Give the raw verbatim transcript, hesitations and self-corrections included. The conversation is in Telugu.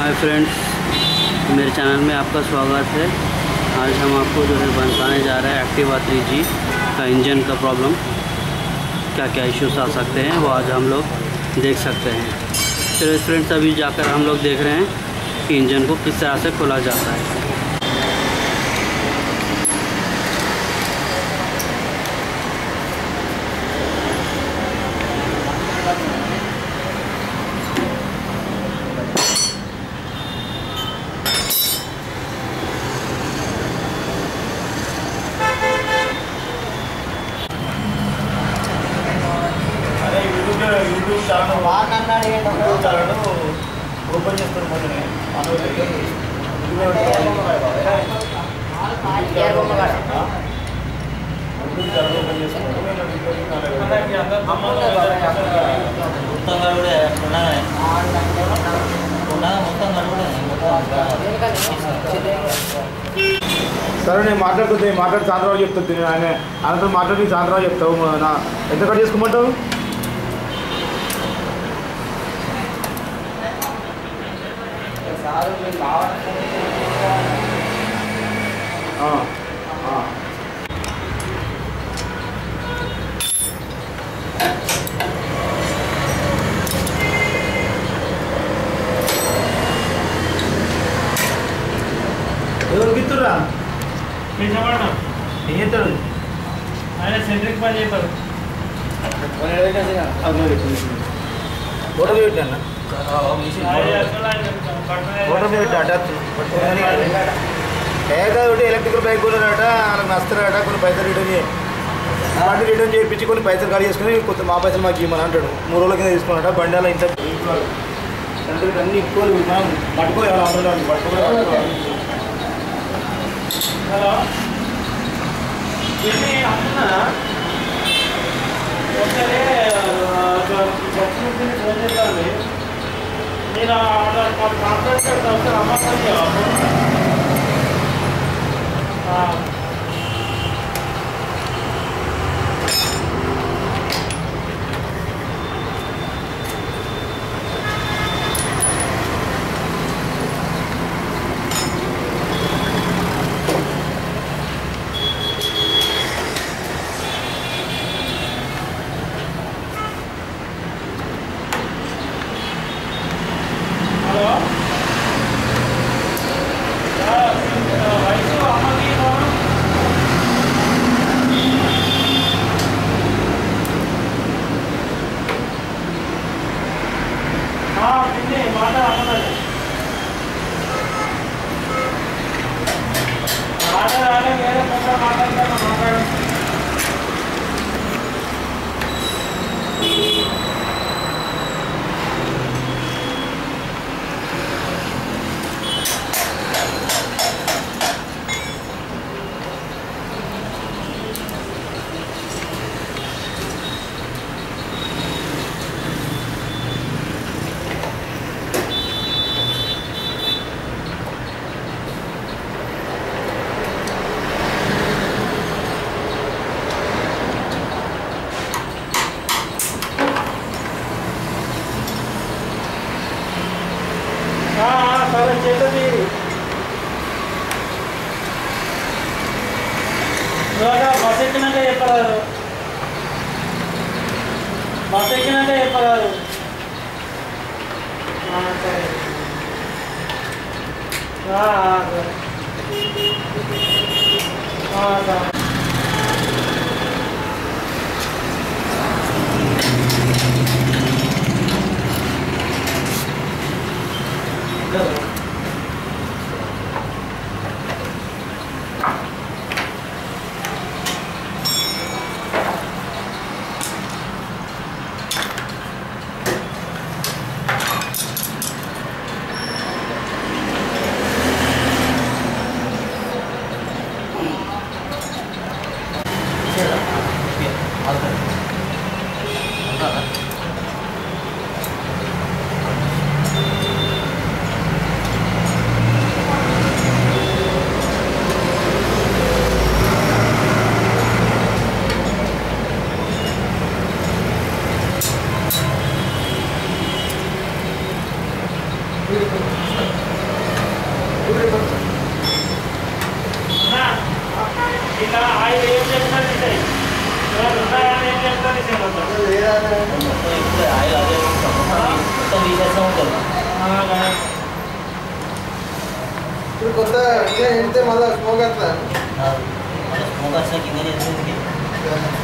हाय फ्रेंड्स, मेरे चैनल में आपका स्वागत है। आज हम आपको जो है बताने जा रहे हैं एक्टिवा थ्री जी का इंजन का प्रॉब्लम, क्या क्या इश्यूज आ सकते हैं वो आज हम लोग देख सकते हैं। चलिए फ्रेंड्स, अभी जाकर हम लोग देख रहे हैं कि इंजन को किस तरह से खोला जाता है। यूट्यूब ఛానల్ వాడనన్నాడు ఏంటో యూట్యూబ్ ఛానల్ ఓపెన్ చేస్తారు మొదలే మనోళ్ళు యూట్యూబ్ ఛానల్ ఓపెన్ చేస్తారు మొత్తంగా కూడా ఉన్నాయి మొత్తంగా కూడా సరే నేను మాట్లాడుతుంది మాట్లాడి చాంద్రరావు చెప్తుంది ఆయన ఆయనతో మాట్లాడి చాంద్రరావు చెప్తావు నా ఎంత కట్ చేసుకోమంటావు? ఎవరు గిత్తురా ఏం చేస్తాడు ఆయన సెంట్రిక్ పని చేస్తాడు. ఫోటో పెట్టాను ఫోటో పెట్టా ఏదో ఒకటి ఎలక్ట్రికల్ బైక్ కొన్నారట, వాళ్ళకి నస్తారట, కొన్ని పైసలు రిటర్న్ చేయి బండి రిటర్న్ చేయించి కొన్ని పైసలు ఖాళీ చేసుకుని కొత్త మా పైసలు మాకు ఇవ్వమని అంటాడు. మూడు రోజుల కింద తీసుకున్నాట బండి అలా ఇంత అన్ని ఎక్కువ పట్టుకోవాలి అవసరం పట్టుకోవాలి. హలో ఒకసారి ఫోన్ చేస్తాను నేను కాంట్రాక్ట్ ఒకసారి అమ్మ సరే చేసేది బస్ ఎక్కినాక చెప్పరాదు బస్ ఎక్కినాక చెప్పరాదు సరే సరే Beautiful. ఇలా ఆయిల్ ఏం చేస్తారు ఆయిల్ అదే మొత్తం తీసేస్తూ ఉంటుంది. ఇప్పుడు కొత్త వెళ్తే మళ్ళీ స్మోక్ వస్తుందా? మన స్మోక్ వచ్చిన కింద చేస్తుంది.